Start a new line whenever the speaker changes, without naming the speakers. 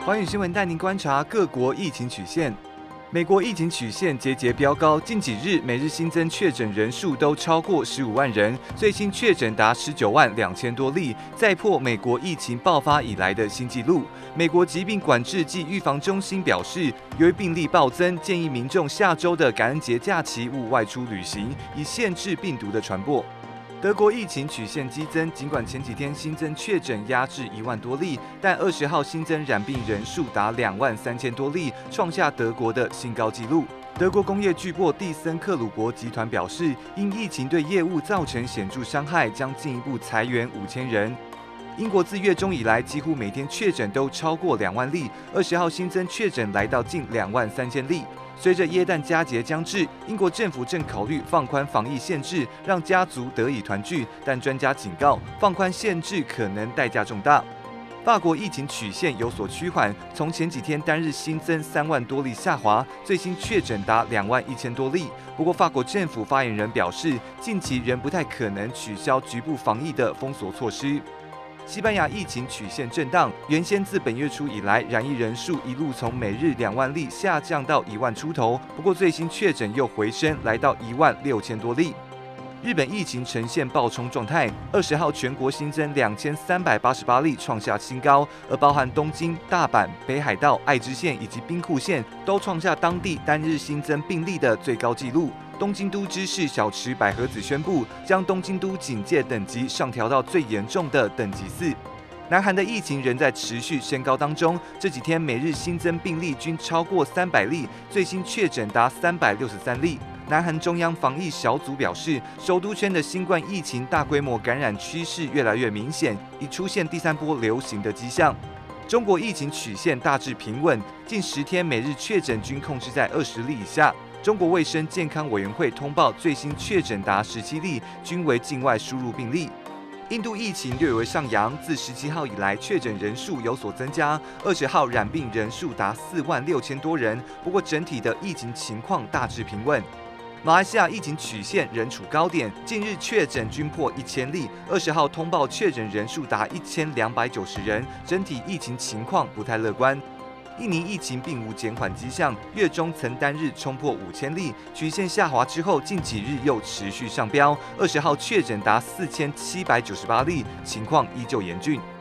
寰宇新闻带您观察各国疫情曲线。美国疫情曲线节节飙高，近几日每日新增确诊人数都超过15万人，最新确诊达19万2000多例，再破美国疫情爆发以来的新纪录。美国疾病管制及预防中心表示，由于病例暴增，建议民众下周的感恩节假期勿外出旅行，以限制病毒的传播。德国疫情曲线激增，尽管前几天新增确诊压至1万多例，但20号新增染病人数达2万3000多例，创下德国的新高纪录。德国工业巨擘蒂森克鲁伯集团表示，因疫情对业务造成显著伤害，将进一步裁员5000人。英国自月中以来，几乎每天确诊都超过2万例，20号新增确诊来到近2万3000例。随着耶诞佳节将至，英国政府正考虑放宽防疫限制，让家族得以团聚，但专家警告，放宽限制可能代价重大。法国疫情曲线有所趋缓，从前几天单日新增3万多例下滑，最新确诊达2万1000多例。不过，法国政府发言人表示，近期仍不太可能取消局部防疫的封锁措施。西班牙疫情曲线震荡，原先自本月初以来，染疫人数一路从每日2万例下降到1万出头，不过最新确诊又回升，来到1万6000多例。日本疫情呈现暴冲状态，20号全国新增2388例，创下新高，而包含东京、大阪、北海道、爱知县以及兵库县都创下当地单日新增病例的最高纪录。东京都知事小池百合子宣布，将东京都警戒等级上调到最严重的等级4。南韩的疫情仍在持续升高当中，这几天每日新增病例均超过300例，最新确诊达363例。南韩中央防疫小组表示，首都圈的新冠疫情大规模感染趋势越来越明显，已出现第3波流行的迹象。中国疫情曲线大致平稳，近10天每日确诊均控制在20例以下。中国卫生健康委员会通报最新确诊达17例，均为境外输入病例。印度疫情略为上扬，自17号以来确诊人数有所增加，20号染病人数达4万6000多人，不过整体的疫情情况大致平稳。马来西亚疫情曲线仍处高点，近日确诊均破1000例，20号通报确诊人数达1290人，整体疫情情况不太乐观。印尼疫情并无减缓迹象，月中曾单日冲破5000例，曲线下滑之后，近几日又持续上飙，20号确诊达4798例，情况依旧严峻。